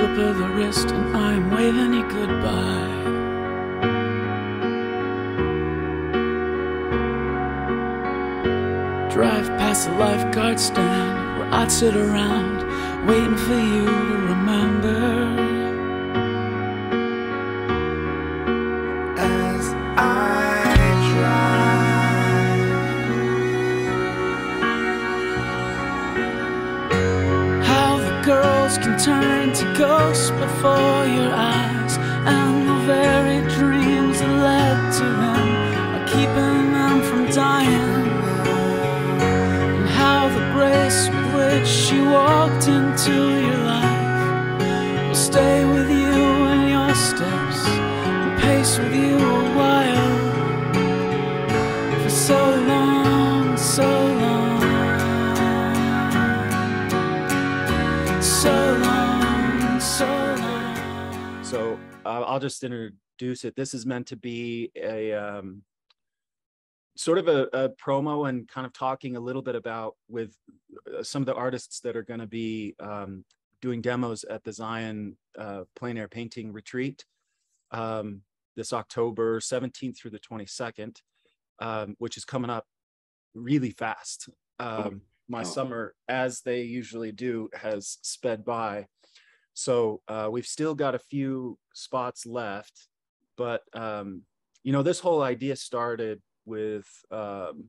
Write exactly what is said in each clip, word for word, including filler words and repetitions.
slip of the wrist and I'm waving you goodbye. Drive past the lifeguard stand where I'd sit around waiting for you to remember. As I drive, how the girls can turn to ghosts before your eyes, and the very dreams that led to them are keeping them from dying. The grace with which she walked into your life will stay with you in your steps and pace with you a while. For so long, so long, so long, so long. So uh, I'll just introduce it. This is meant to be a um, sort of a, a promo and kind of talking a little bit about with some of the artists that are going to be um, doing demos at the Zion uh, Plein Air Painting Retreat um, this October seventeenth through the twenty-second, um, which is coming up really fast. Um, my oh. summer, as they usually do, has sped by. So uh, we've still got a few spots left, but um, you know, this whole idea started with, um,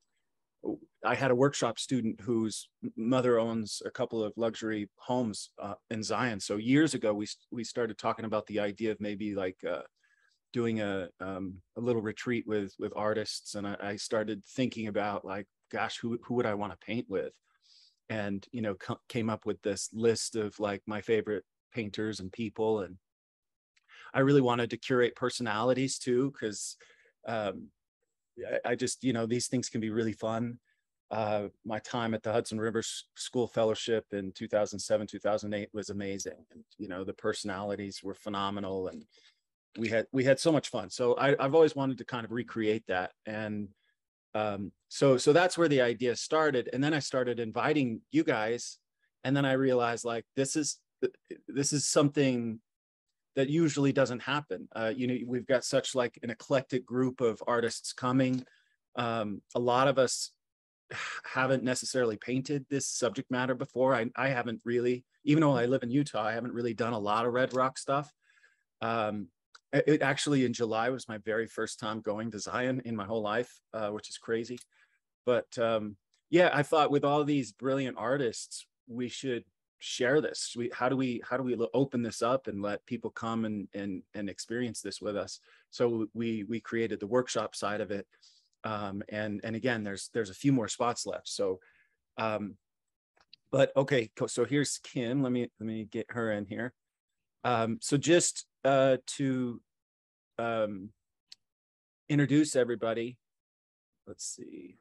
I had a workshop student whose mother owns a couple of luxury homes uh, in Zion. So years ago, we we started talking about the idea of maybe like uh, doing a um, a little retreat with with artists, and I, I started thinking about like, gosh, who who would I want to paint with, and you know, came up with this list of like my favorite painters and people, and I really wanted to curate personalities too, because um, I just, you know, these things can be really fun. Uh, my time at the Hudson River School Fellowship in two thousand seven, two thousand eight was amazing. And, you know, the personalities were phenomenal, and we had, we had so much fun. So I, I've always wanted to kind of recreate that. And um, so, so that's where the idea started. And then I started inviting you guys. And then I realized like, this is, this is something that usually doesn't happen. Uh, you know, we've got such like an eclectic group of artists coming. Um, a lot of us haven't necessarily painted this subject matter before. I, I haven't really, even though I live in Utah, I haven't really done a lot of Red Rock stuff. Um, it, it actually in July was my very first time going to Zion in my whole life, uh, which is crazy. But um, yeah, I thought with all these brilliant artists, we should share this. We, how do we how do we open this up and let people come and and and experience this with us? So we we created the workshop side of it, um, and and again, there's there's a few more spots left. So, um, but okay, so here's Kim. Let me let me get her in here. Um, so just uh, to um, introduce everybody. Let's see.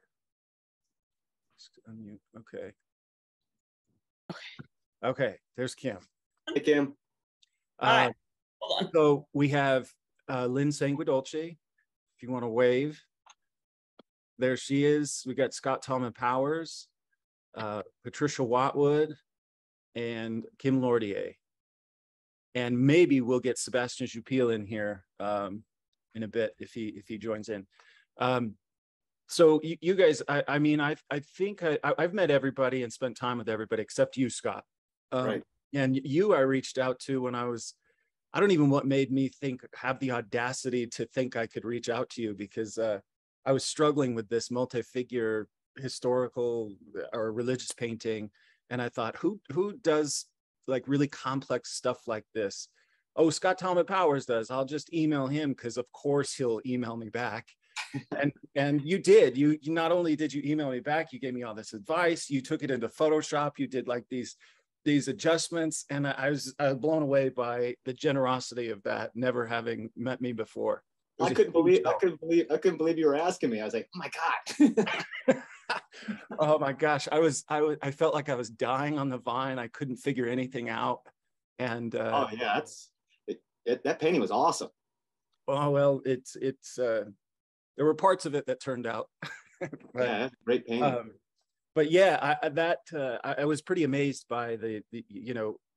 Unmute. Okay. Okay. Okay, there's Kim. Hey, Kim. Uh, All right, hold on. So we have uh, Lynn Sanguedolce, if you want to wave. There she is. We got Scott Tallman Powers, uh, Patricia Watwood, and Kim Lordier. And maybe we'll get Sebastien Jupille in here um, in a bit if he if he joins in. Um, so you, you guys, I, I mean, I I think I, I've met everybody and spent time with everybody except you, Scott. Um, right. And you, I reached out to when I was, I don't even what made me think, have the audacity to think I could reach out to you, because uh, I was struggling with this multi-figure historical or religious painting. And I thought, who, who does like really complex stuff like this? Oh, Scott Tallman Powers does. I'll just email him, because of course he'll email me back. and and you did. You, you not only did you email me back, you gave me all this advice. You took it into Photoshop. You did like these these adjustments, and I was, I was blown away by the generosity of that, never having met me before. I couldn't believe I couldn't believe I couldn't believe you were asking me. I was like, oh my God. Oh my gosh. I was I was I felt like I was dying on the vine. I couldn't figure anything out. And uh, oh yeah, that's it, it, that painting was awesome. Oh well, it's it's uh there were parts of it that turned out. But, yeah, that's a great painting. Um, but yeah, I, that uh, I, I was pretty amazed by the, the, you know,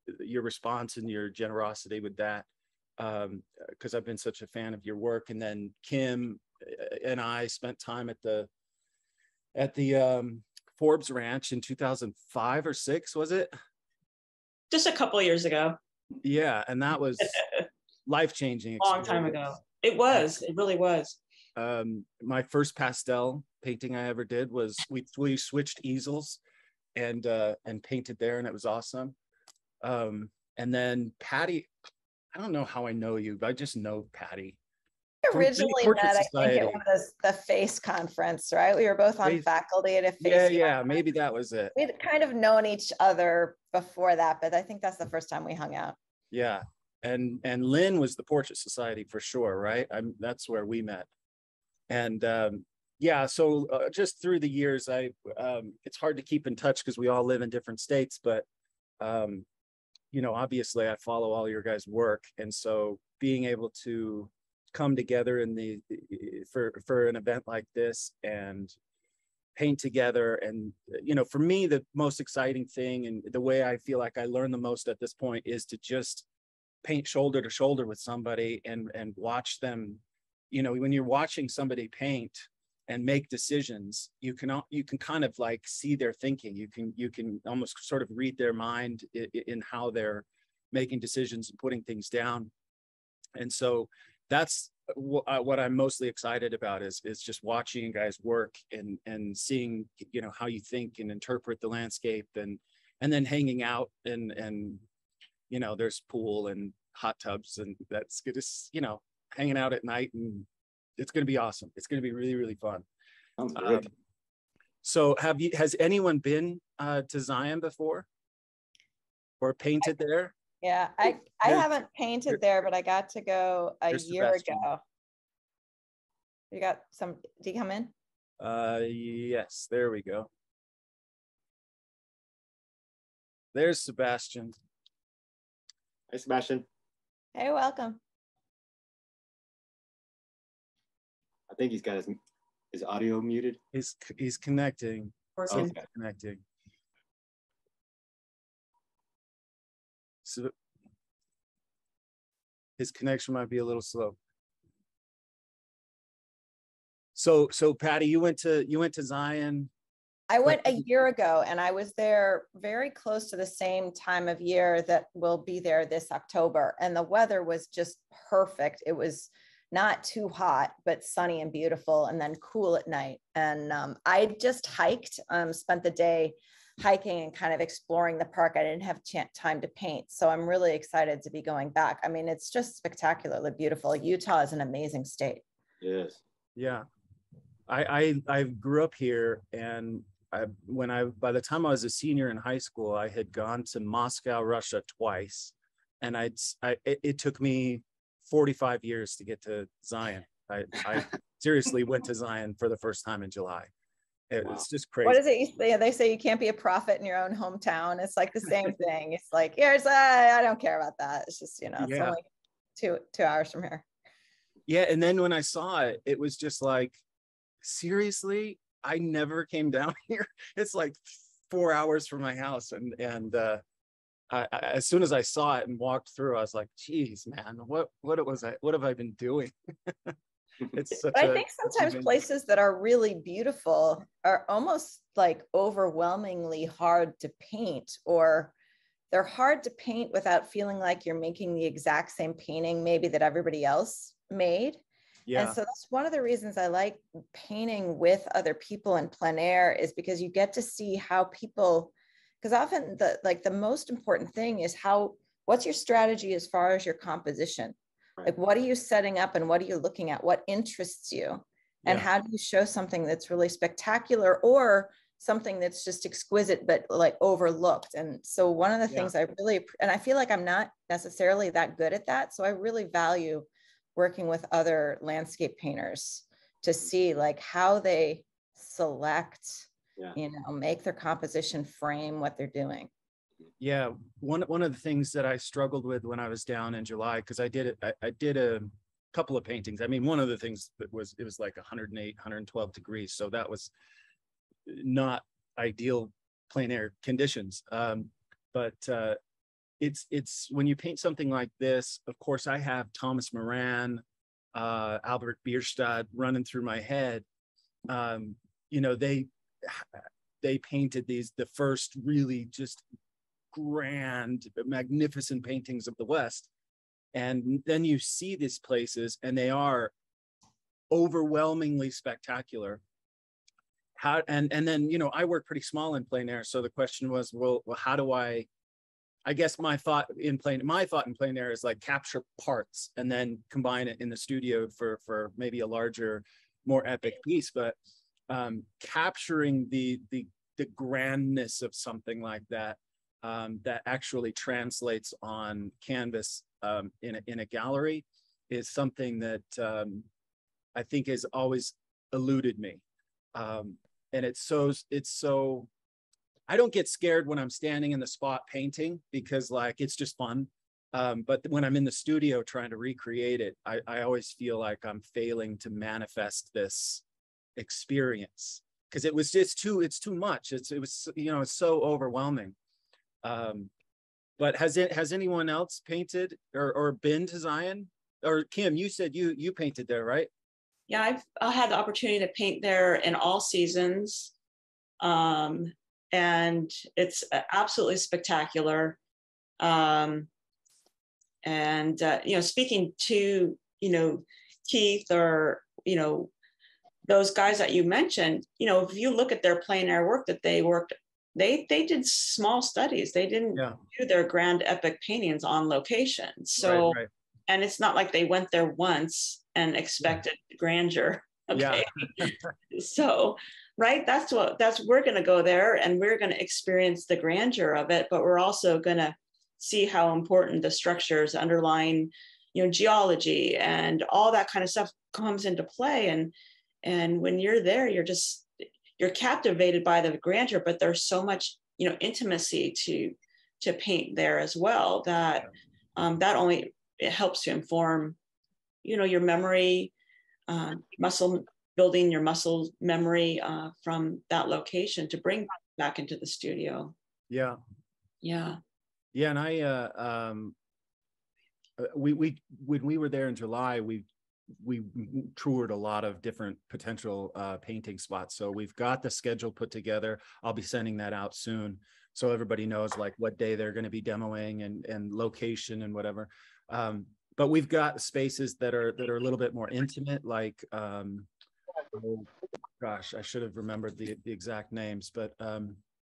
your response and your generosity with that, um, because I've been such a fan of your work. And then Kim and I spent time at the at the um, Forbes Ranch in two thousand five or six, was it? Just a couple of years ago. Yeah, and that was life-changing. Long time ago. It was. It really was. Um, my first pastel painting I ever did was we we switched easels and uh, and painted there, and it was awesome. Um, and then Patty, I don't know how I know you, but I just know Patty. Originally met, I think, at one of those, the FACE conference, right? We were both on FACE. faculty at a FACE. Yeah, yeah, conference. maybe that was it. We'd kind of known each other before that, but I think that's the first time we hung out. Yeah, and and Lynn was the Portrait Society for sure, right? I'm that's where we met. And um, yeah, so uh, just through the years, I um, it's hard to keep in touch because we all live in different states, but um, you know, obviously I follow all your guys' work, and so being able to come together in the for for an event like this and paint together, and you know, for me the most exciting thing and the way I feel like I learn the most at this point is to just paint shoulder to shoulder with somebody and and watch them. You know, when you're watching somebody paint and make decisions, you can you can kind of like see their thinking. You can you can almost sort of read their mind in, in how they're making decisions and putting things down. And so that's what I'm mostly excited about is is just watching you guys work and and seeing, you know, how you think and interpret the landscape, and and then hanging out and and you know, there's pool and hot tubs, and that's good, you know, hanging out at night, and it's going to be awesome. It's going to be really, really fun. Sounds great. Um, so have you, has anyone been uh, to Zion before or painted there? Yeah, I, I haven't painted there, but I got to go a There's year Sebastien. ago. You got some, did you come in? Uh, yes, there we go. There's Sebastien. Hi, Sebastian. Hey, welcome. I think he's got his his audio muted. He's he's connecting. Person. He's Okay. connecting. So his connection might be a little slow. So so Patty, you went to you went to Zion. I went a year ago, and I was there very close to the same time of year that we'll be there this October. And the weather was just perfect. It was not too hot, but sunny and beautiful, and then cool at night. And um, I just hiked, um, spent the day hiking and kind of exploring the park. I didn't have ch- time to paint. So I'm really excited to be going back. I mean, it's just spectacularly beautiful. Utah is an amazing state. Yes. Yeah. I I I grew up here, and I, when I, by the time I was a senior in high school, I had gone to Moscow, Russia twice. And I'd, I, it, it took me forty-five years to get to Zion. I, I seriously went to Zion for the first time in July. It, Wow. It's just crazy. What is it? You say, they say you can't be a prophet in your own hometown. It's like the same thing. It's like, here's, uh, I don't care about that. It's just, you know, it's Yeah. only two, two hours from here. Yeah. And then when I saw it, it was just like, seriously, I never came down here. It's like four hours from my house. And, and, uh, I, I, as soon as I saw it and walked through, I was like, geez, man, what, what was I, what have I been doing? It's such But I a, think sometimes places that are really beautiful are almost like overwhelmingly hard to paint, or they're hard to paint without feeling like you're making the exact same painting maybe that everybody else made. yeah, And so that's one of the reasons I like painting with other people in plein air, is because you get to see how people, because often the like the most important thing is how, what's your strategy as far as your composition? Right. Like, what are you setting up and what are you looking at? What interests you? And Yeah. how do you show something that's really spectacular or something that's just exquisite, but like overlooked? And so one of the Yeah. things I really, and I feel like I'm not necessarily that good at that. So I really value working with other landscape painters to see like how they select, Yeah. you know, make their composition frame what they're doing. Yeah, one one of the things that I struggled with when I was down in July, because I did it, I, I did a couple of paintings. I mean, one of the things that was, it was like one hundred eight, one hundred twelve degrees, so that was not ideal plein air conditions. Um, but uh, it's it's when you paint something like this, of course I have Thomas Moran, uh, Albert Bierstadt running through my head. Um, you know, they they painted these, the first really just grand, magnificent paintings of the West. And then you see these places and they are overwhelmingly spectacular. How, and, and then, you know, I work pretty small in plein air. So the question was, well, well how do I, I guess my thought in plein, my thought in plein air is like capture parts and then combine it in the studio for, for maybe a larger, more epic piece. But um, capturing the, the, the grandness of something like that, um, that actually translates on canvas um, in, a, in a gallery is something that um, I think has always eluded me. Um, and it's so, it's so, I don't get scared when I'm standing in the spot painting because like, it's just fun. Um, but when I'm in the studio trying to recreate it, I, I always feel like I'm failing to manifest this experience because it was just too, it's too much. It's, it was, you know, it's so overwhelming. Um, but has it, has anyone else painted or, or been to Zion? Or Kim, you said you, you painted there, right? Yeah, I've I had the opportunity to paint there in all seasons. Um, and it's absolutely spectacular. Um, and, uh, you know, speaking to, you know, Keith or, you know, those guys that you mentioned, you know, if you look at their plein air work that they worked, they, they did small studies. They didn't Yeah. do their grand epic paintings on location. So, right, right. and it's not like they went there once and expected grandeur. Okay. Yeah. So, right. That's what, that's, we're going to go there and we're going to experience the grandeur of it, but we're also going to see how important the structures underlying, you know, geology and all that kind of stuff comes into play. And, and when you're there, you're just, you're captivated by the grandeur, but there's so much, you know, intimacy to, to paint there as well that, um, that only, it helps to inform, you know, your memory, uh, muscle building your muscle memory uh, from that location to bring back into the studio. Yeah. Yeah. Yeah. And I, uh, um, we, we, when we were there in July, we, we toured a lot of different potential uh, painting spots. So we've got the schedule put together. I'll be sending that out soon. So everybody knows like what day they're going to be demoing and, and location and whatever. Um, but we've got spaces that are that are a little bit more intimate, like um, oh, gosh, I should have remembered the, the exact names, but um,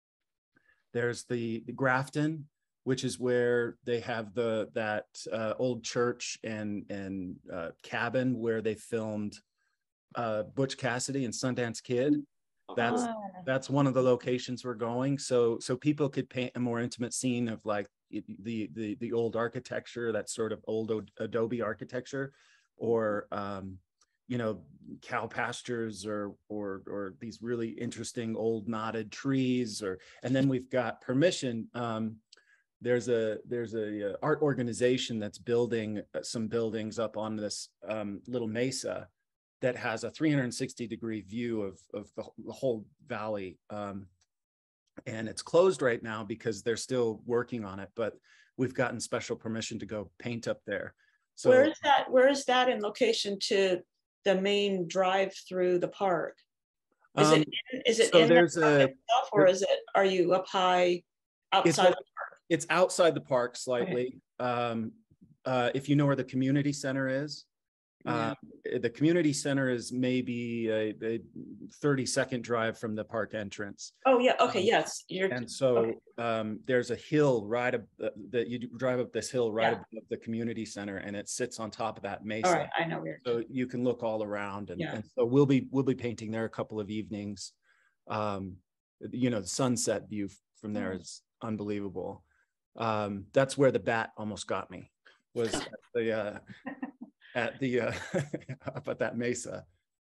there's the, the Grafton, which is where they have the that uh, old church and and uh, cabin where they filmed uh, Butch Cassidy and Sundance Kid. That's Oh. that's one of the locations we're going. So so people could paint a more intimate scene of like the the the old architecture, that sort of old Adobe architecture, or um, you know, cow pastures, or or or these really interesting old knotted trees, or and then we've got permission. Um, there's a there's a, a art organization that's building some buildings up on this um, little mesa that has a three hundred sixty degree view of, of the, the whole valley. Um, and it's closed right now because they're still working on it, but we've gotten special permission to go paint up there. So where is that? Where is that in location to the main drive through the park? Is um, it in, is it so in there's the park a, itself, or is it, are you up high outside a, the park? It's outside the park slightly. Okay. Um, uh, if you know where the community center is, Yeah. Uh, the community center is maybe a, a thirty second drive from the park entrance. Oh yeah. Okay. Um, Yes. You're, and so okay. um, there's a hill right up uh, that you drive up this hill right Yeah. above the community center, and it sits on top of that mesa. All right. I know where. So you can look all around, and, Yeah. and so we'll be we'll be painting there a couple of evenings. Um, you know, the sunset view from there is unbelievable. Um, that's where the bat almost got me. Was at the uh, at the uh, up at that mesa.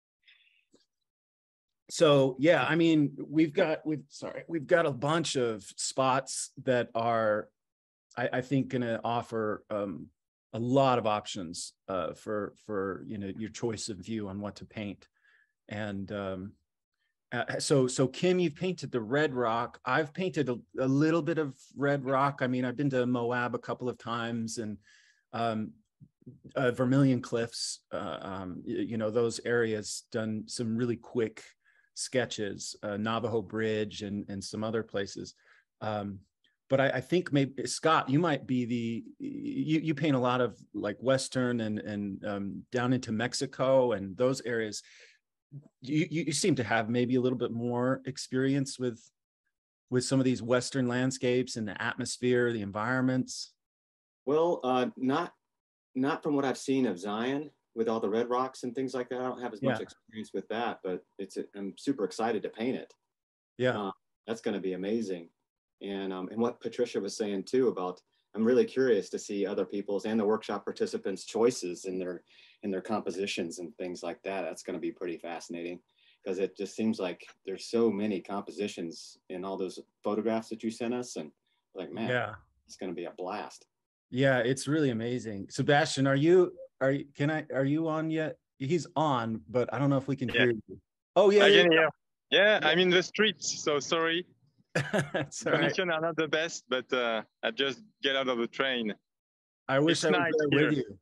So yeah, I mean, we've got we've sorry we've got a bunch of spots that are, I, I think, going to offer um, a lot of options uh, for for you know your choice of view on what to paint, and um, Uh, so, so Kim, you've painted the Red Rock. I've painted a, a little bit of Red Rock. I mean, I've been to Moab a couple of times, and um, uh, Vermilion Cliffs, uh, um, you, you know, those areas, done some really quick sketches, uh, Navajo Bridge and, and some other places. Um, but I, I think maybe, Scott, you might be the, you, you paint a lot of like Western and, and um, down into Mexico and those areas. You, you seem to have maybe a little bit more experience with, with some of these Western landscapes and the atmosphere, the environments. Well, uh, not, not from what I've seen of Zion with all the red rocks and things like that. I don't have as much Yeah. experience with that, but it's, I'm super excited to paint it. Yeah. Uh, that's going to be amazing. And, um, and what Patricia was saying too about, I'm really curious to see other people's and the workshop participants' choices in their, in their compositions and things like that. That's going to be pretty fascinating, because it just seems like there's so many compositions in all those photographs that you sent us, and like, man, Yeah. it's going to be a blast. Yeah, it's really amazing. Sebastien, are you, are you, can I, are you on yet? He's on, but I don't know if we can Yeah. hear you. Oh yeah, I yeah, can yeah. hear. Yeah, I'm in the streets, so sorry. That's all right. Conditions are not the best, but uh, I just get out of the train. I wish It's I was nice there here. with you.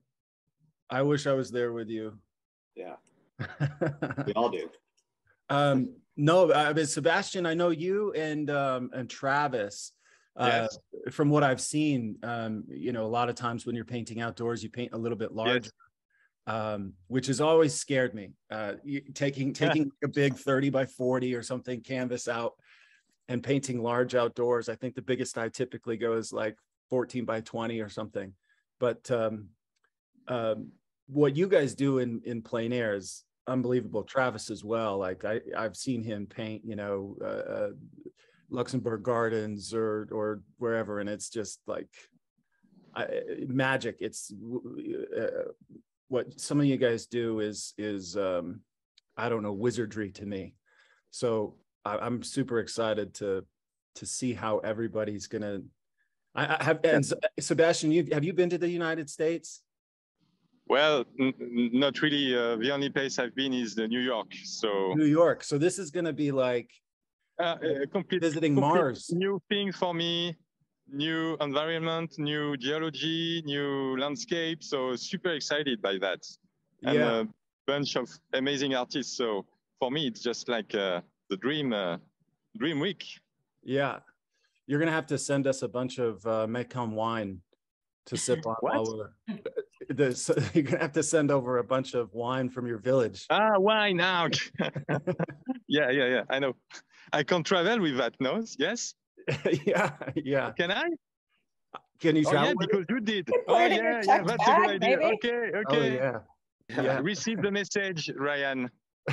I wish I was there with you. Yeah, we all do. um, no, I mean, Sebastien, I know you and um, and Travis. Uh, Yes. From what I've seen, um, you know, a lot of times when you're painting outdoors, you paint a little bit larger, Yes. um, which has always scared me. Uh, you, taking taking a big thirty by forty or something canvas out and painting large outdoors. I think the biggest I typically go is like fourteen by twenty or something. But um, um, what you guys do in in plein air is unbelievable. Travis as well. Like I I've seen him paint, you know, uh, uh, Luxembourg Gardens or or wherever, and it's just like I, magic. It's uh, what some of you guys do is is um, I don't know, wizardry to me. So I, I'm super excited to to see how everybody's gonna. I, I have and Sebastien, you have you been to the United States? Well, n not really. Uh, the only place I've been is uh, New York. So New York. So this is gonna be like uh, a complete, visiting complete Mars. new thing for me. New environment, new geology, new landscape. So super excited by that. And Yeah. a bunch of amazing artists. So for me, it's just like uh, the dream, uh, dream week. Yeah. You're gonna have to send us a bunch of uh, Mekong wine to sip on What? while we're. This, you're gonna have to send over a bunch of wine from your village. Ah, wine out. yeah, yeah, yeah. I know. I can travel with that, no? Yes. Yeah, yeah. Can I? Can you Oh travel? yeah, with because you did. You put Oh it in your yeah, yeah. checked That's a bag, good idea. maybe? Okay, it? okay. Oh yeah, yeah. Receive the message, Ryan.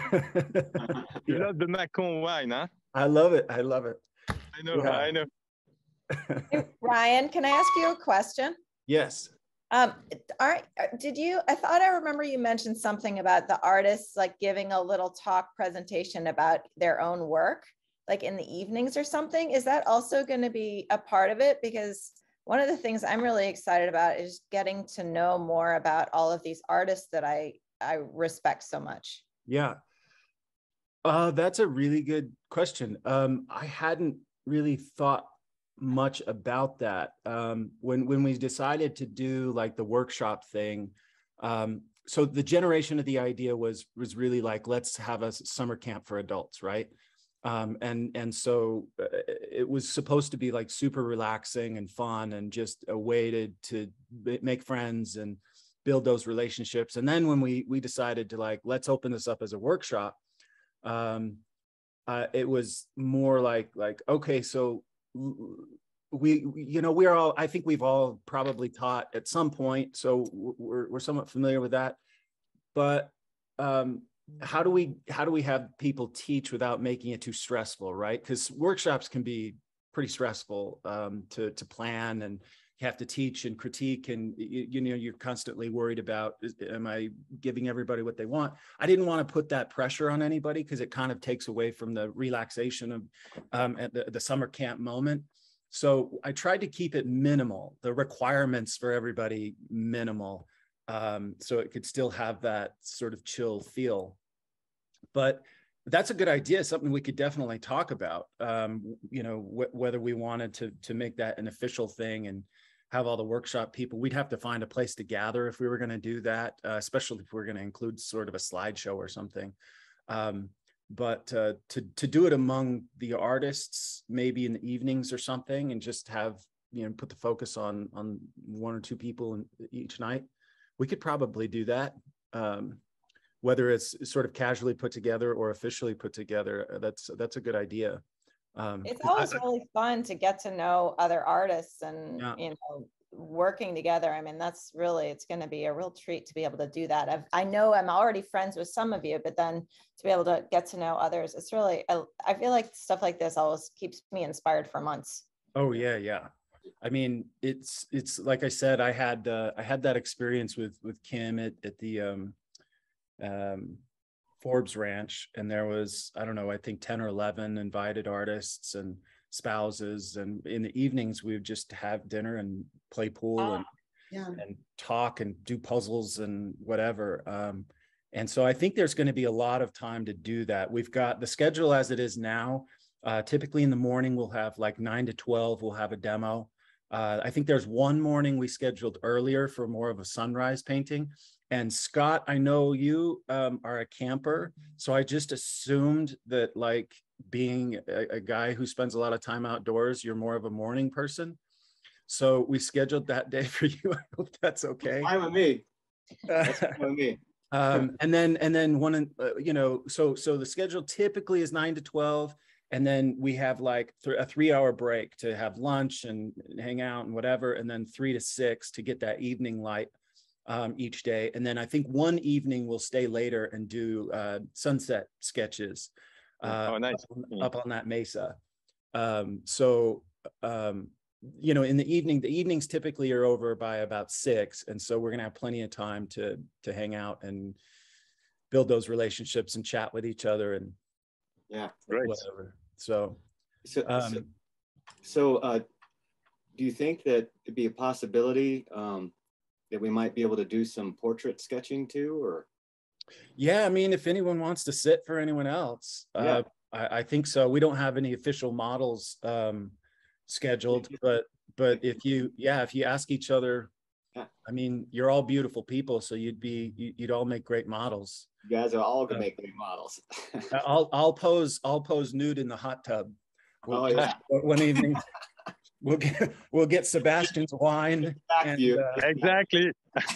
You Yeah. love the Macon wine, huh? I love it. I love it. I know. Yeah. I know. Hey, Ryan, can I ask you a question? Yes. Um, are, did you, I thought I remember you mentioned something about the artists like giving a little talk presentation about their own work, like in the evenings or something. Is that also going to be a part of it? Because one of the things I'm really excited about is getting to know more about all of these artists that I, I respect so much. Yeah. Uh, that's a really good question. Um, I hadn't really thought much about that. Um, when, when we decided to do like the workshop thing, um, so the generation of the idea was, was really like, let's have a summer camp for adults, right? Um, and, and so uh, it was supposed to be like super relaxing and fun and just a way to, to make friends and build those relationships. And then when we, we decided to like, let's open this up as a workshop, um, uh, it was more like, like, okay, so we, you know, we're all, I think we've all probably taught at some point. So we're, we're somewhat familiar with that, but, um, how do we, how do we have people teach without making it too stressful? Right. Because workshops can be pretty stressful, um, to, to plan, and you have to teach and critique, and you, you know, you're constantly worried about, am I giving everybody what they want? I didn't want to put that pressure on anybody, because it kind of takes away from the relaxation of um, at the, the summer camp moment. So I tried to keep it minimal, the requirements for everybody minimal, um, so it could still have that sort of chill feel. But that's a good idea. Something we could definitely talk about. Um, you know, wh whether we wanted to to make that an official thing and have all the workshop people. We'd have to find a place to gather if we were going to do that, uh, especially if we're going to include sort of a slideshow or something. Um, but uh, to to do it among the artists, maybe in the evenings or something, and just have, you know, put the focus on on one or two people in, each night, we could probably do that. Um, whether it's sort of casually put together or officially put together, that's that's a good idea. Um, it's always I, really fun to get to know other artists and, yeah. you know, working together. I mean, that's really, it's going to be a real treat to be able to do that. I've, I know I'm already friends with some of you, but then to be able to get to know others, it's really, I, I feel like stuff like this always keeps me inspired for months. Oh yeah, yeah. I mean, it's it's like I said, I had uh, I had that experience with with Kim at at the um, um, Forbes Ranch, and there was, I don't know, I think ten or eleven invited artists and spouses, and in the evenings we would just have dinner and play pool Oh, and yeah. and talk and do puzzles and whatever. Um, and so I think there's going to be a lot of time to do that. We've got the schedule as it is now. Uh, typically in the morning, we'll have like nine to twelve, we'll have a demo. Uh, I think there's one morning we scheduled earlier for more of a sunrise painting. And Scott, I know you um, are a camper, so I just assumed that, like, being a, a guy who spends a lot of time outdoors, you're more of a morning person. So we scheduled that day for you. I hope that's okay. Fine with me. That's fine with me. um, and then and then one, uh, you know, so so the schedule typically is nine to twelve, and then we have like th a three-hour break to have lunch and hang out and whatever, and then three to six to get that evening light um, each day. And then I think one evening we'll stay later and do uh, sunset sketches uh, Oh, nice. up, up on that mesa. Um, so, um, you know, in the evening, the evenings typically are over by about six. And so we're going to have plenty of time to, to hang out and build those relationships and chat with each other and Yeah, Great. whatever. So, So, um, so, so uh, do you think that it'd be a possibility um, that we might be able to do some portrait sketching too, or? yeah, I mean, if anyone wants to sit for anyone else, Yeah. uh, I, I think so. We don't have any official models um, scheduled, but but if you, yeah, if you ask each other, Yeah. I mean, you're all beautiful people, so you'd be, you'd all make great models. You guys are all gonna Uh, make great models. I'll I'll pose I'll pose nude in the hot tub. We'll Oh, just- yeah. One evening, we'll get we'll get Sebastian's wine. Back And, view. uh, Exactly.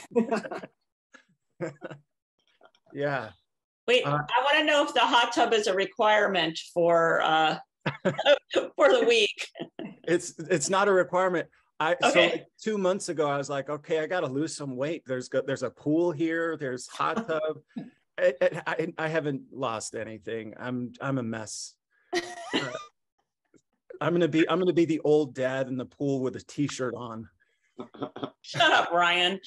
yeah. Wait, Uh, I want to know if the hot tub is a requirement for uh, for the week. It's it's not a requirement. I so Okay. like two months ago I was like, okay, I got to lose some weight. There's go, there's a pool here. There's hot tub. I, I, I haven't lost anything. I'm I'm a mess. Uh, I'm gonna be I'm gonna be the old dad in the pool with a t-shirt on. Shut up, Ryan.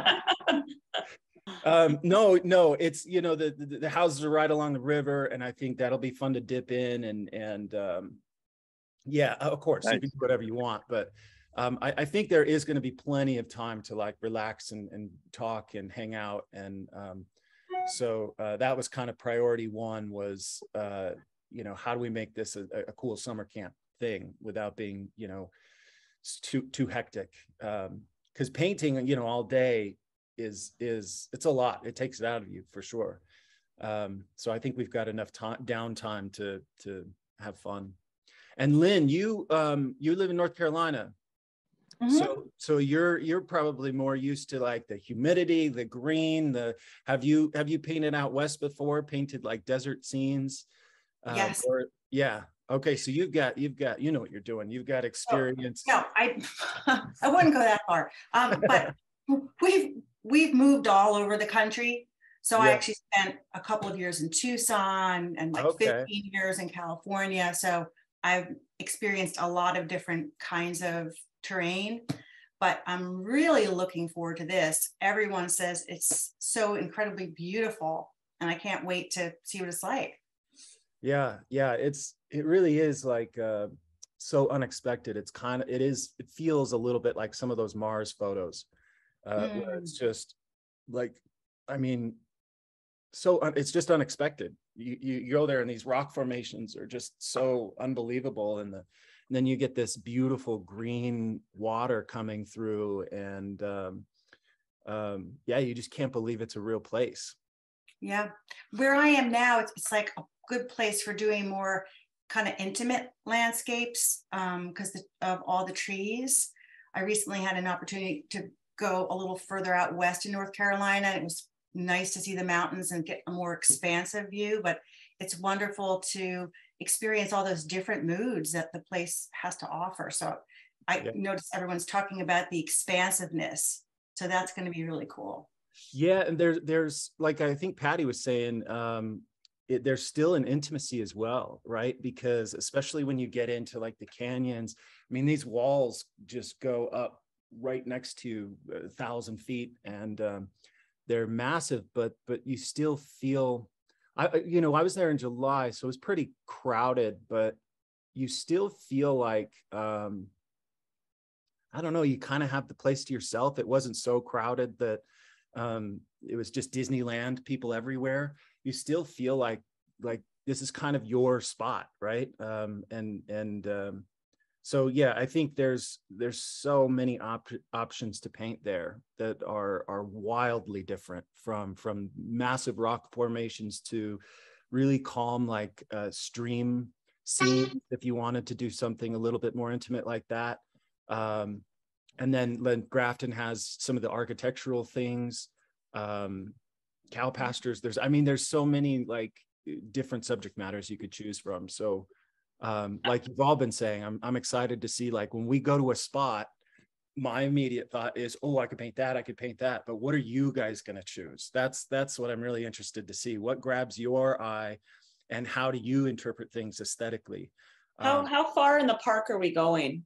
Um, no, no, it's, you know, the, the the houses are right along the river, and I think that'll be fun to dip in and and um, yeah, of course, Nice. you can do whatever you want, but um, I, I think there is going to be plenty of time to like relax and, and talk and hang out, and um, so uh, that was kind of priority one was uh, you know, how do we make this a, a cool summer camp thing without being, you know, too too hectic, um, because painting, you know, all day is is it's a lot. It takes it out of you for sure. Um, so I think we've got enough time downtime to to have fun. And Lynn, you um, you live in North Carolina, Mhm. so so you're you're probably more used to like the humidity, the green. The have you have you painted out west before? Painted like desert scenes? Uh, Yes. Or, yeah. Okay. So you've got you've got you know what you're doing. You've got experience. No, I I wouldn't go that far. Um, but we've we've moved all over the country. So I Yeah. actually spent a couple of years in Tucson and like Okay. fifteen years in California. So I've experienced a lot of different kinds of terrain, but I'm really looking forward to this. Everyone says it's so incredibly beautiful, and I can't wait to see what it's like. Yeah, yeah, it's it really is like uh so unexpected. It's kind of it is it feels a little bit like some of those Mars photos, uh where it's just like, I mean, so un- it's just unexpected. you, you go there and these rock formations are just so unbelievable. And, the, and then you get this beautiful green water coming through, and um, um, yeah, you just can't believe it's a real place. Yeah. Where I am now, it's, it's like a good place for doing more kind of intimate landscapes because um, of all the trees. I recently had an opportunity to go a little further out west in North Carolina. It was nice to see the mountains and get a more expansive view, but it's wonderful to experience all those different moods that the place has to offer. So I yeah. noticed everyone's talking about the expansiveness. So that's going to be really cool. Yeah. And there's, there's like, I think Patty was saying, um, it, there's still an intimacy as well, right? Because especially when you get into like the canyons, I mean, these walls just go up right next to a thousand feet, and um, they're massive, but but you still feel, I you know, I was there in July, so it was pretty crowded, but you still feel like, um, I don't know, you kind of have the place to yourself. It wasn't so crowded that um, it was just Disneyland, people everywhere. You still feel like like this is kind of your spot, right? Um, and and um, so yeah, I think there's there's so many op options to paint there that are are wildly different, from from massive rock formations to really calm, like uh, stream scenes if you wanted to do something a little bit more intimate like that. Um, and then Lynn Grafton has some of the architectural things, um, cow pastures. There's, I mean, there's so many like different subject matters you could choose from. So um, like you've all been saying, I'm, I'm excited to see, like when we go to a spot, my immediate thought is, oh, I could paint that, I could paint that. But what are you guys going to choose? That's, that's what I'm really interested to see. What grabs your eye and how do you interpret things aesthetically? How, um, how far in the park are we going?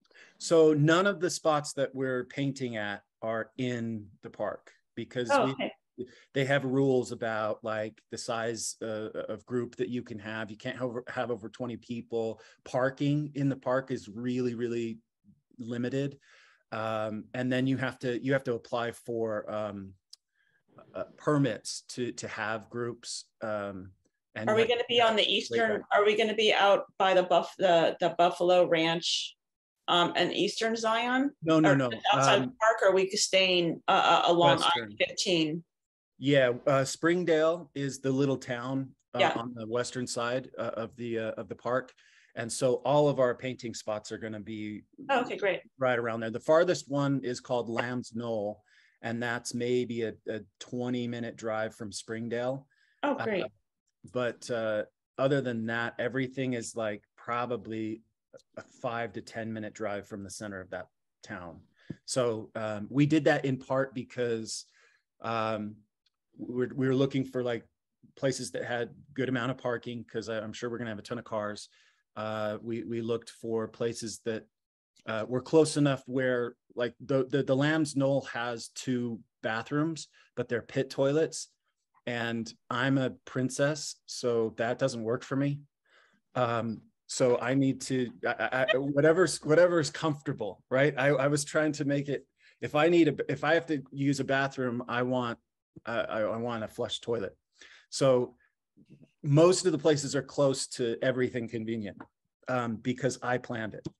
So none of the spots that we're painting at are in the park, because oh, we, okay. they have rules about like the size uh, of group that you can have. You can't have over, have over twenty people. Parking in the park is really, really limited. Um, and then you have to, you have to apply for um, uh, permits to, to have groups. Um, and are we going to be on the eastern, are we going to be out by the buff, the, the Buffalo Ranch um, and Eastern Zion? No, no, or no. Outside um, the park, or are we staying uh, along I fifteen? Yeah, uh, Springdale is the little town uh, yeah. on the western side uh, of the uh, of the park, and so all of our painting spots are going to be oh, okay, great, right around there. The farthest one is called Lamb's Knoll, and that's maybe a, a twenty minute drive from Springdale. Oh, great. Uh, but uh, other than that, everything is like probably a five to ten minute drive from the center of that town. So um, we did that in part because um, we're, we were looking for like places that had good amount of parking, because I'm sure we're gonna have a ton of cars. Uh, we, we looked for places that uh, were close enough where like the, the, the Lamb's Knoll has two bathrooms, but they're pit toilets. And I'm a princess, so that doesn't work for me. Um, so I need to, I, I, whatever's, whatever's comfortable, right? I, I was trying to make it, if I need a, if I have to use a bathroom, I want, uh, I, I want a flush toilet. So most of the places are close to everything convenient um, because I planned it.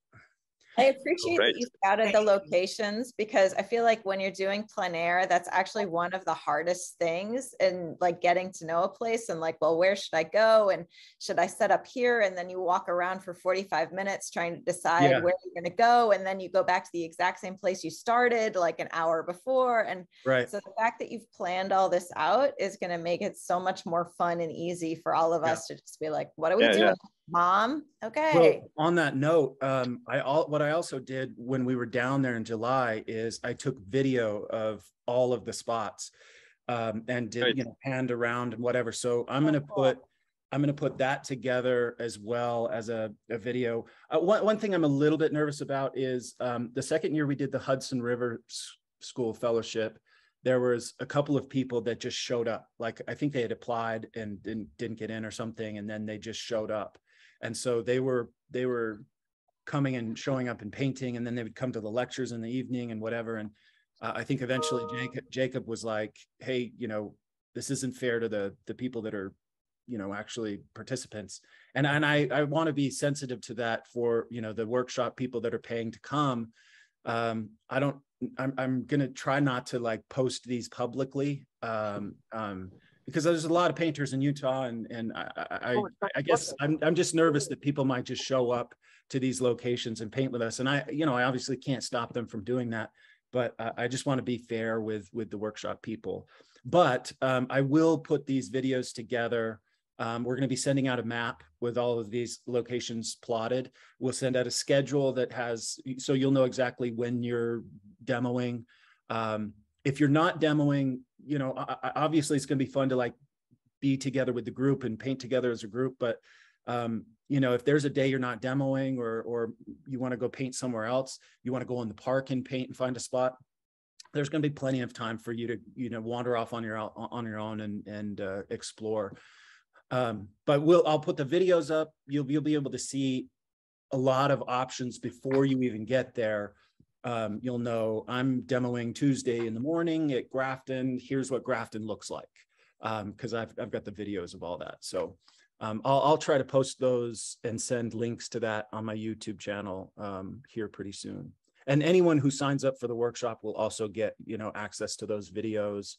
I appreciate that you scouted the locations, because I feel like when you're doing plein air, that's actually one of the hardest things, and like getting to know a place and like, well, where should I go? And should I set up here? And then you walk around for forty-five minutes trying to decide yeah. where you're going to go. And then you go back to the exact same place you started like an hour before. And right. so the fact that you've planned all this out is going to make it so much more fun and easy for all of us yeah. to just be like, what are we yeah, doing? Yeah. Mom, okay. Well, on that note, um, I all what I also did when we were down there in July is I took video of all of the spots um, and did right. you know panned around and whatever. So I'm gonna put I'm gonna put that together as well as a, a video. Uh, one one thing I'm a little bit nervous about is um, the second year we did the Hudson River School Fellowship. There was a couple of people that just showed up. Like I think they had applied and didn't didn't get in or something, and then they just showed up. And so they were they were coming and showing up and painting, and then they would come to the lectures in the evening and whatever. And uh, I think eventually Jacob, Jacob was like, hey, you know, this isn't fair to the the people that are you know, actually participants. And, and I, I want to be sensitive to that for, you know, the workshop people that are paying to come. Um, I don't, I'm, I'm going to try not to like post these publicly, um, um, because there's a lot of painters in Utah, and, and I, I, I guess I'm, I'm just nervous that people might just show up to these locations and paint with us. And I, you know, I obviously can't stop them from doing that, but uh, I just want to be fair with, with the workshop people. But um, I will put these videos together. Um, we're going to be sending out a map with all of these locations plotted. We'll send out a schedule that has, so you'll know exactly when you're demoing. Um, if you're not demoing, you know, obviously it's going to be fun to like be together with the group and paint together as a group. But, um, you know, if there's a day you're not demoing, or, or you want to go paint somewhere else, you want to go in the park and paint and find a spot, there's going to be plenty of time for you to, you know, wander off on your, on your own and, and uh, explore. Um, but we'll, I'll put the videos up. You'll, you'll be able to see a lot of options before you even get there. Um, you'll know I'm demoing Tuesday in the morning at Grafton. Here's what Grafton looks like. Um, cause I've, I've got the videos of all that. So, um, I'll, I'll try to post those and send links to that on my YouTube channel, um, here pretty soon. And anyone who signs up for the workshop will also get, you know, access to those videos.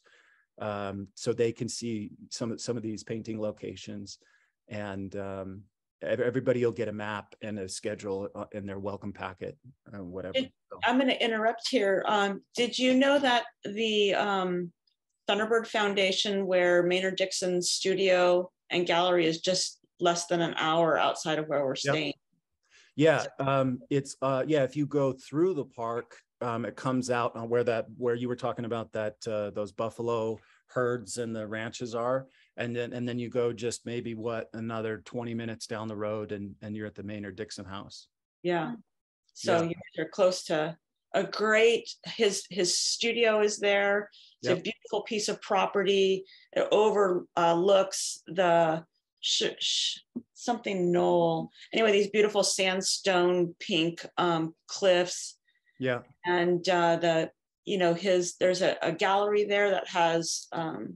Um, so they can see some of some of these painting locations, and um, everybody will get a map and a schedule in their welcome packet, uh, whatever. Did, I'm going to interrupt here. Um, did you know that the um, Thunderbird Foundation, where Maynard Dixon's studio and gallery is just less than an hour outside of where we're staying? Yep. Yeah, um, it's uh, yeah. If you go through the park, um, it comes out on where that where you were talking about that uh, those buffalo herds and the ranches are, and then and then you go just maybe what another twenty minutes down the road, and and you're at the Maynard Dixon house. Yeah, so Yeah. you're close to a great. His his studio is there. It's Yep. a beautiful piece of property. It overlooks uh, the sh sh something knoll. Anyway, these beautiful sandstone pink um, cliffs. Yeah. And uh, the, you know, his, there's a, a gallery there that has um,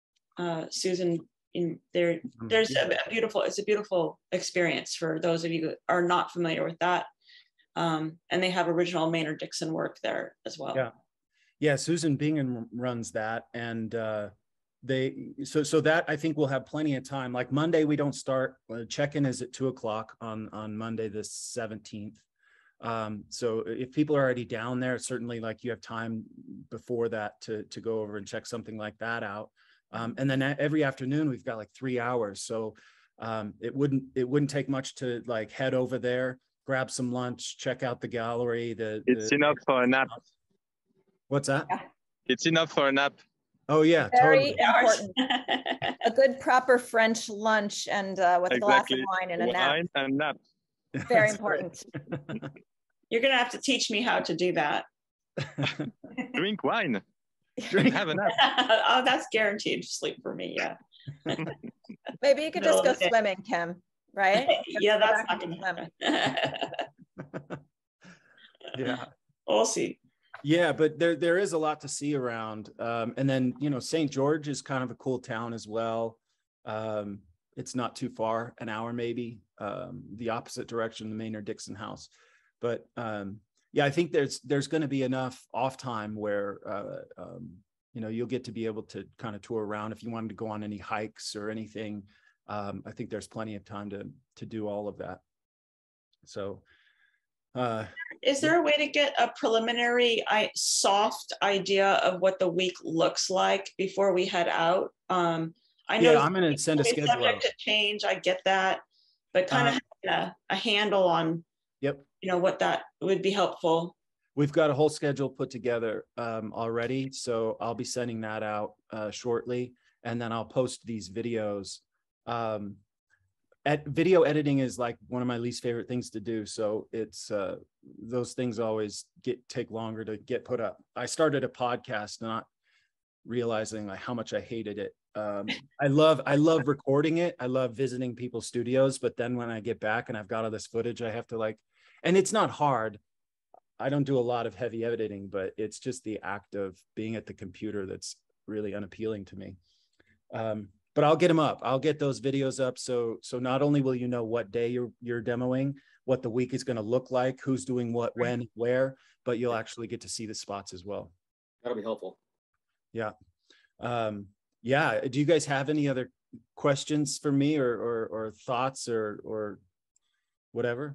uh, Susan in there. There's a, a beautiful, it's a beautiful experience for those of you who are not familiar with that. Um, and they have original Maynard Dixon work there as well. Yeah. Yeah. Susan Bingham runs that. And uh, they, so, so that I think we'll have plenty of time. Like Monday, we don't start, uh, check-in is at two o'clock on, on Monday, the seventeenth. Um, so if people are already down there, certainly like you have time before that to, to go over and check something like that out. Um, and then every afternoon we've got like three hours. So, um, it wouldn't, it wouldn't take much to like head over there, grab some lunch, check out the gallery. The, It's the, enough for a nap. What's that? It's enough for a nap. Oh yeah, Very totally. important. A good proper French lunch and uh, with a glass of Exactly. wine and a nap. Wine and nap. Very important. You're going to have to teach me how to do that. Drink wine. Drink. Have a nap. Oh, that's guaranteed sleep for me. Yeah. Maybe you could just go swimming, Kim, right? Yeah, that's not Go going back to and happen. Yeah. We'll see. Yeah, but there there is a lot to see around. Um, and then, you know, Saint George is kind of a cool town as well. Um, it's not too far, an hour maybe, um, the opposite direction of the Maynard Dixon house. But um, yeah, I think there's there's going to be enough off time where, uh, um, you know, you'll get to be able to kind of tour around. If you wanted to go on any hikes or anything, um, I think there's plenty of time to to do all of that. So. Uh, Is there a way to get a preliminary, I, soft idea of what the week looks like before we head out? Um, I know yeah, I'm going to send a it's schedule subject out. to change. I get that, but kind of Uh, having a, a handle on, Yep. you know, what that would be helpful. We've got a whole schedule put together um, already. So I'll be sending that out uh, shortly. And then I'll post these videos. Um, at video editing is like one of my least favorite things to do. So it's uh, those things always get take longer to get put up. I started a podcast not realizing like how much I hated it. Um, I love I love recording it. I love visiting people's studios. But then when I get back and I've got all this footage, I have to like, and it's not hard. I don't do a lot of heavy editing, but it's just the act of being at the computer that's really unappealing to me. Um, but I'll get them up. I'll get those videos up. So, so not only will you know what day you're, you're demoing, what the week is going to look like, who's doing what, when, where, but you'll actually get to see the spots as well. That'll be helpful. Yeah. Um, yeah. Do you guys have any other questions for me, or, or, or thoughts, or, or whatever?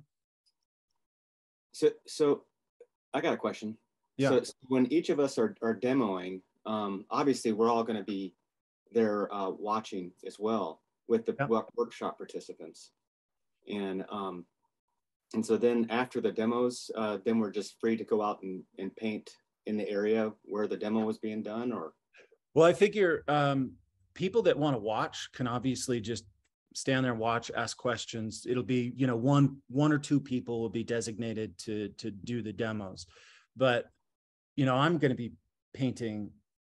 So, so I got a question. Yeah. So, so when each of us are, are demoing, um, obviously we're all going to be there uh, watching as well with the Yep. work, workshop participants. And, um, and so then after the demos, uh, then we're just free to go out and, and paint in the area where the demo was being done, or? Well, I figure um, people that want to watch can obviously just stand there and watch, ask questions. It'll be, you know, one, one or two people will be designated to, to do the demos. But, you know, I'm going to be painting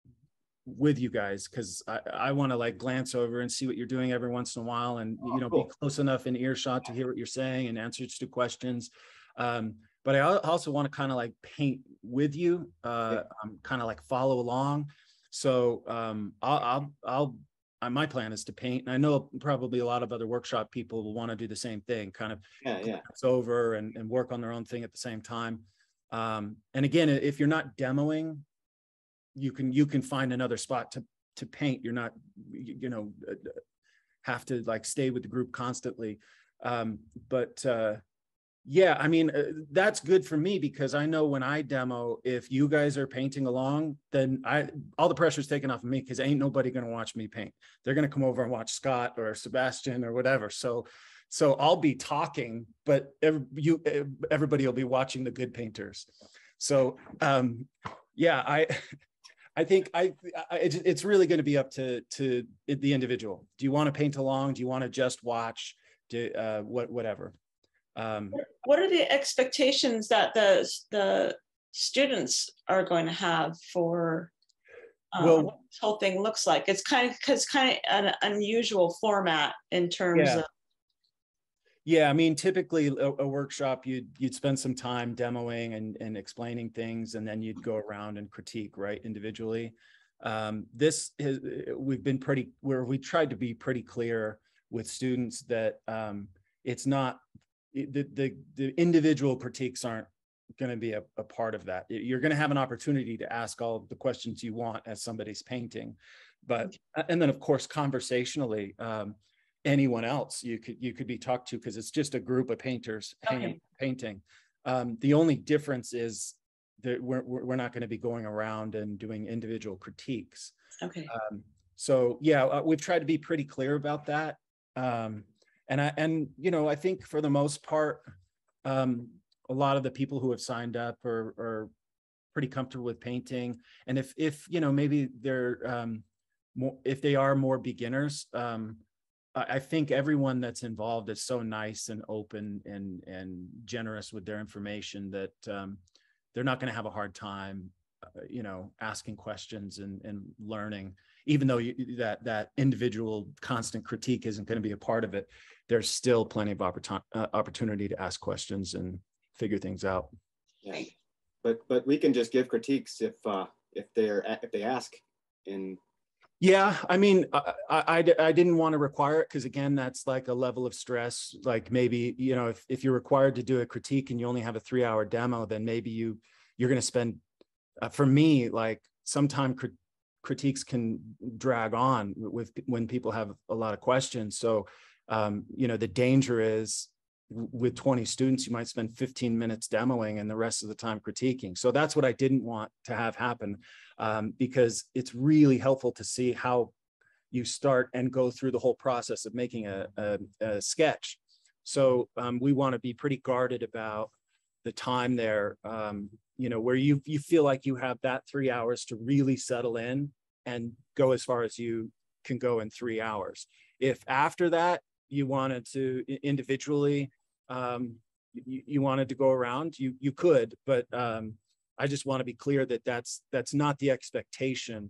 with you guys, because I, I want to like glance over and see what you're doing every once in a while, and, you know, cool. be close enough in earshot to hear what you're saying and answers to questions. Um, but I also want to kind of like paint with you, uh, Yeah. um, kind of like follow along. So um, I'll, I'll, I'll, uh, my plan is to paint. And I know probably a lot of other workshop people will want to do the same thing, kind of Yeah, yeah. glance over and, and work on their own thing at the same time. Um, and again, if you're not demoing, you can, you can find another spot to, to paint. You're not, you, you know, have to like stay with the group constantly. Um, but uh, yeah, I mean, uh, that's good for me, because I know when I demo, if you guys are painting along, then I, all the pressure's taken off of me, because ain't nobody going to watch me paint. They're going to come over and watch Scott or Sebastien or whatever. So, so I'll be talking, but every, you, everybody will be watching the good painters. So um, yeah, I, I think I, I it's really going to be up to to the individual. Do you want to paint along? Do you want to just watch? Do uh, what whatever. Um, what are the expectations that the the students are going to have for um, well, what this whole thing looks like? It's kind of because kind of an unusual format in terms yeah. of. Yeah, I mean, typically a, a workshop, you'd you'd spend some time demoing and, and explaining things, and then you'd go around and critique, right, individually. Um, this is, we've been pretty, where we tried to be pretty clear with students that um, it's not, the, the, the individual critiques aren't going to be a, a part of that. You're going to have an opportunity to ask all the questions you want as somebody's painting. But, and then of course, conversationally, um, anyone else you could you could be talked to, because it's just a group of painters hanging, Okay. painting. Um, the only difference is that we're we're not going to be going around and doing individual critiques. Okay. Um, so yeah, uh, we've tried to be pretty clear about that. Um, and I and you know I think for the most part, um, a lot of the people who have signed up are are pretty comfortable with painting. And if if you know maybe they're um, more, if they are more beginners. Um, I think everyone that's involved is so nice and open and and generous with their information that um, they're not going to have a hard time, uh, you know, asking questions and and learning. Even though you, that that individual constant critique isn't going to be a part of it, there's still plenty of opportun uh, opportunity to ask questions and figure things out. Yeah. But but we can just give critiques if uh, if they're if they ask in. Yeah, I mean, I, I, I didn't want to require it, because again, that's like a level of stress. Like maybe, you know, if, if you're required to do a critique and you only have a three hour demo, then maybe you, you're going to spend, uh, for me, like sometimes crit critiques can drag on with when people have a lot of questions. So, um, you know, the danger is with twenty students, you might spend fifteen minutes demoing and the rest of the time critiquing. So that's what I didn't want to have happen, um, because it's really helpful to see how you start and go through the whole process of making a, a, a sketch. So um, we want to be pretty guarded about the time there, um, you know, where you, you feel like you have that three hours to really settle in and go as far as you can go in three hours. If after that, you wanted to individually, um, you, you wanted to go around, you you could, but um, I just want to be clear that that's that's not the expectation,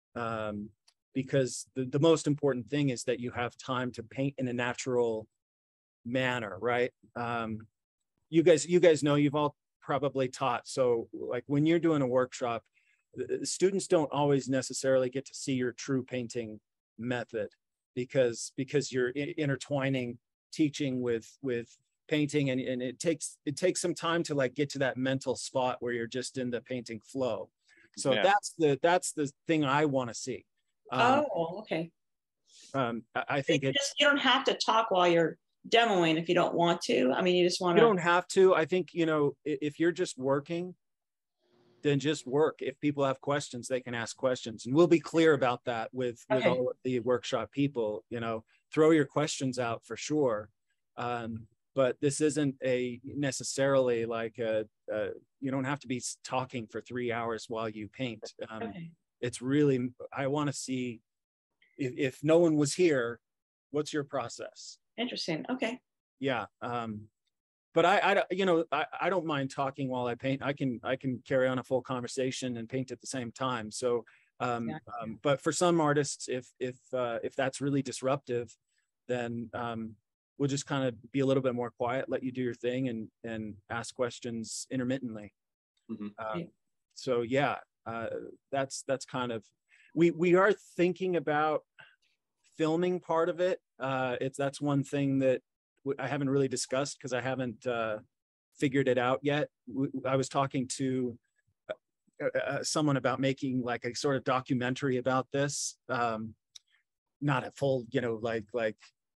um, because the, the most important thing is that you have time to paint in a natural manner, right? Um, you guys, you guys know, you've all probably taught. So like when you're doing a workshop, the students don't always necessarily get to see your true painting method. because because you're intertwining teaching with with painting, and, and it takes it takes some time to like get to that mental spot where you're just in the painting flow. So Yeah. that's the that's the thing I want to see. Um, Oh, okay. um, I, I think you, it, just, you don't have to talk while you're demoing if you don't want to. I mean, you just want you to. don't have to. I think, you know, if you're just working, then just work. If people have questions, they can ask questions, and we'll be clear about that with with Okay. all of the workshop people. You know, throw your questions out for sure. Um, but this isn't a necessarily like a, a you don't have to be talking for three hours while you paint. Um, Okay. It's really, I want to see if, if no one was here, what's your process? Interesting. Okay. Yeah. Um, but I, I, you know, I, I don't mind talking while I paint. I can, I can carry on a full conversation and paint at the same time. So, um, Yeah. um but for some artists, if, if, uh, if that's really disruptive, then, um, we'll just kind of be a little bit more quiet, let you do your thing, and, and ask questions intermittently. Mm-hmm. Uh, Yeah. so yeah, uh, that's, that's kind of, we, we are thinking about filming part of it. Uh, it's, that's one thing that I haven't really discussed because I haven't uh, figured it out yet. I was talking to uh, uh, someone about making like a sort of documentary about this. Um, not a full, you know, like, like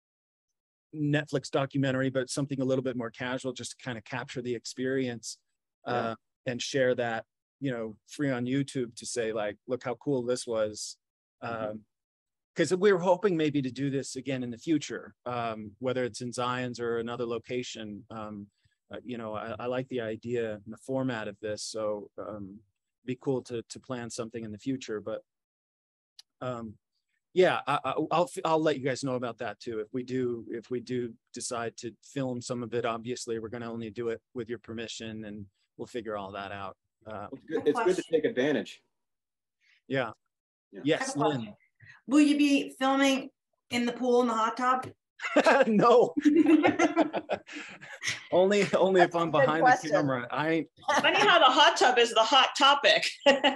Netflix documentary, but something a little bit more casual, just to kind of capture the experience uh, yeah. and share that, you know, free on YouTube to say like, look how cool this was. Um, because we were hoping maybe to do this again in the future, um, whether it's in Zion's or another location. Um, uh, you know, I, I like the idea and the format of this, so um, be cool to to plan something in the future. But um, yeah, I, I, I'll I'll let you guys know about that too. If we do if we do decide to film some of it, obviously we're going to only do it with your permission, and we'll figure all that out. Uh, it's good, it's good to take advantage. Yeah. yeah. Yes, Lynn. Will you be filming in the pool in the hot tub? No. only only if I'm behind question. the camera. I ain't. Funny how the hot tub is the hot topic.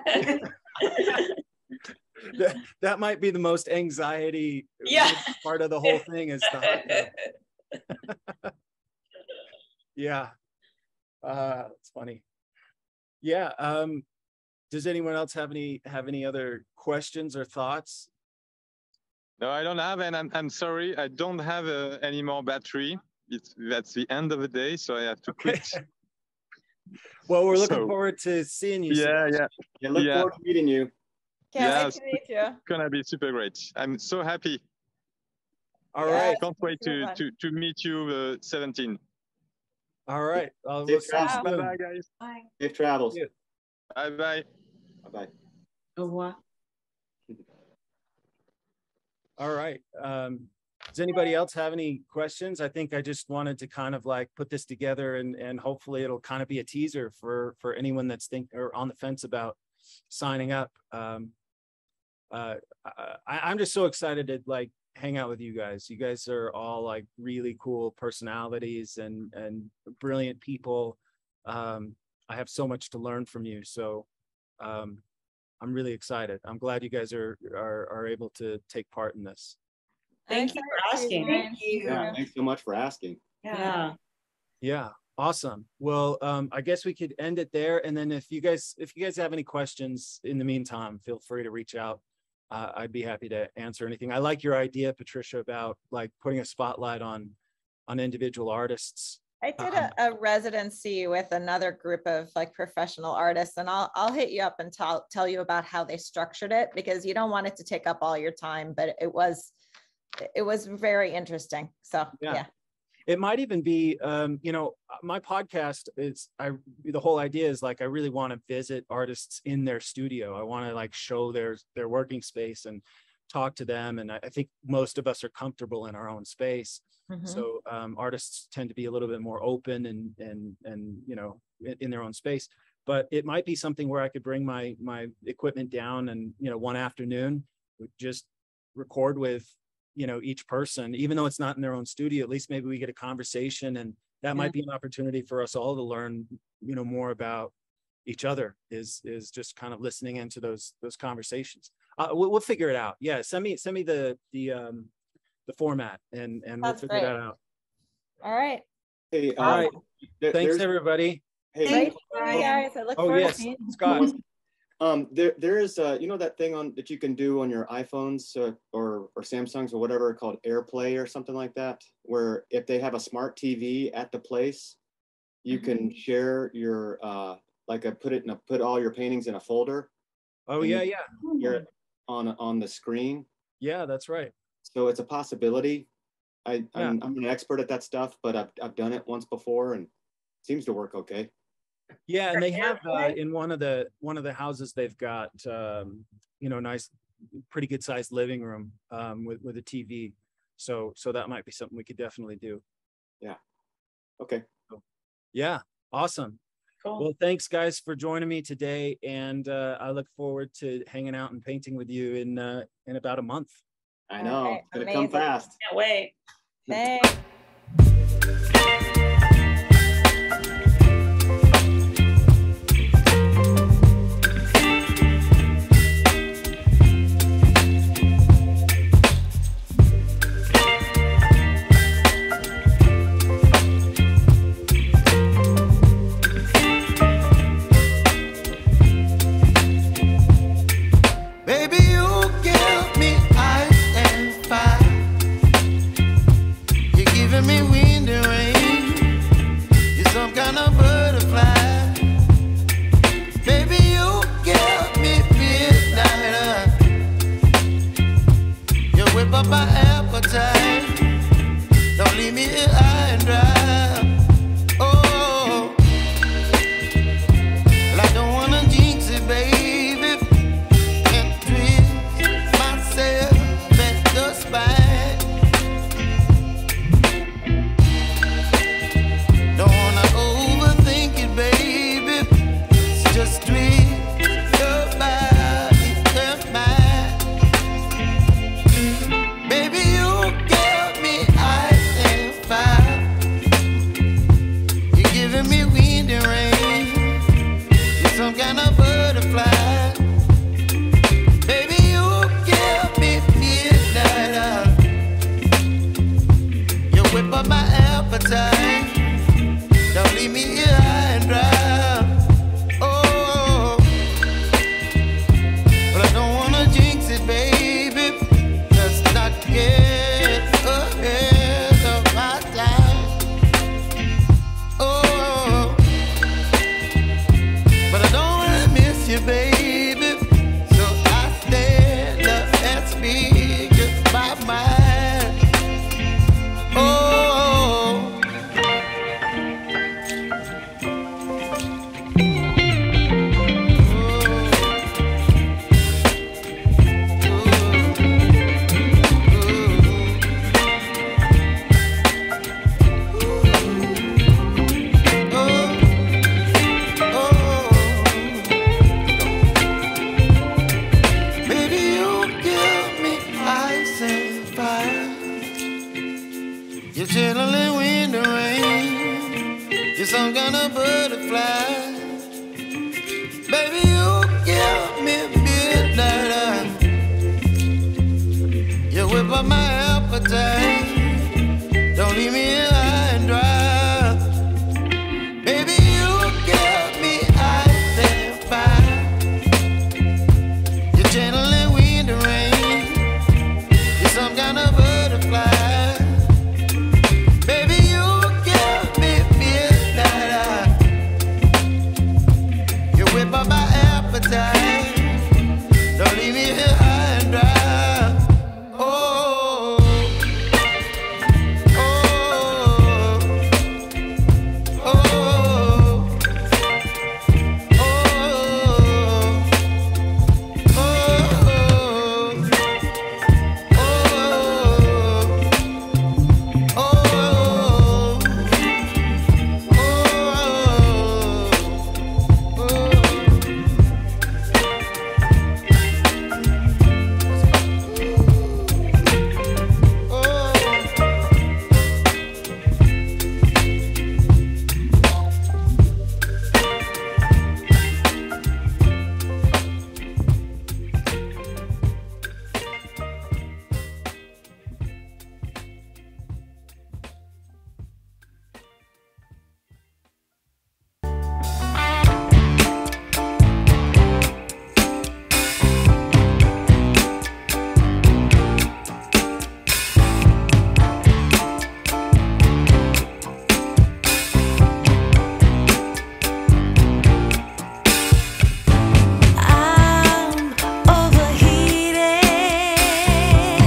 that, that might be the most anxiety yeah. part of the whole thing is the hot tub. Yeah. Uh, it's funny. Yeah. Um, does anyone else have any have any other questions or thoughts? No, I don't have, and I'm, I'm sorry, I don't have uh, any more battery. It's, that's the end of the day, so I have to quit. Well, we're looking so, forward to seeing you. Yeah, yeah. Yeah, look yeah. forward to meeting you. Can't yeah, wait to meet you. It's gonna be super great. I'm so happy. All yes, right. Can't wait to, to, to meet you uh, seventeen. All right. I'll Safe we'll Bye bye, guys. Bye. Safe travels. Bye bye. Bye-bye. Oh, wow. All right. Um, does anybody else have any questions? I think I just wanted to kind of like put this together, and, and hopefully it'll kind of be a teaser for, for anyone that's think or on the fence about signing up. Um, uh, I, I'm just so excited to like hang out with you guys. You guys are all like really cool personalities and, and brilliant people. Um, I have so much to learn from you. So um, I'm really excited. I'm glad you guys are, are, are able to take part in this. Thank you for asking. Thank you. Yeah, thanks so much for asking. Yeah. Yeah, awesome. Well, um, I guess we could end it there. And then if you guys, if you guys have any questions in the meantime, feel free to reach out. Uh, I'd be happy to answer anything. I like your idea, Patricia, about like putting a spotlight on, on individual artists. I did a, a residency with another group of like professional artists, and I'll I'll hit you up and tell tell you about how they structured it, because you don't want it to take up all your time, but it was it was very interesting. So yeah. yeah. It might even be, um, you know, my podcast is, I, the whole idea is like, I really want to visit artists in their studio. I want to like show their, their working space and talk to them. And I, I think most of us are comfortable in our own space. Mm-hmm. So um, artists tend to be a little bit more open and, and, and, you know, in, in their own space. But it might be something where I could bring my, my equipment down and, you know, one afternoon, just record with, you know, each person, even though it's not in their own studio, at least maybe we get a conversation, and that yeah. might be an opportunity for us all to learn, you know, more about each other, is, is just kind of listening into those, those conversations. Uh, we'll, we'll figure it out. Yeah. Send me, send me the, the, um, the format, and and we'll That's figure great. that out. All right. Hey, All right. um, there- Thanks, there's- everybody. Hey, Great seeing you guys. I look Oh forward yes, to seeing you. Scott. Um, there, there is, uh, you know, that thing on that you can do on your iPhones uh, or or Samsungs or whatever called AirPlay or something like that, where if they have a smart T V at the place, you can share your uh, like I put it in a put all your paintings in a folder. Oh and yeah, you yeah, share it on on the screen. yeah. That's right. So it's a possibility. I Yeah. I'm, I'm an expert at that stuff, but I've I've done it once before and it seems to work okay. Yeah, and they have uh, in one of the one of the houses they've got um, you know, nice, pretty good sized living room um, with with a T V. So so that might be something we could definitely do. Yeah. Okay. Yeah, awesome. Cool. Well, thanks guys for joining me today, and uh, I look forward to hanging out and painting with you in uh, in about a month. I know. Okay, It's gonna come amazing. fast. Can't wait. Thanks.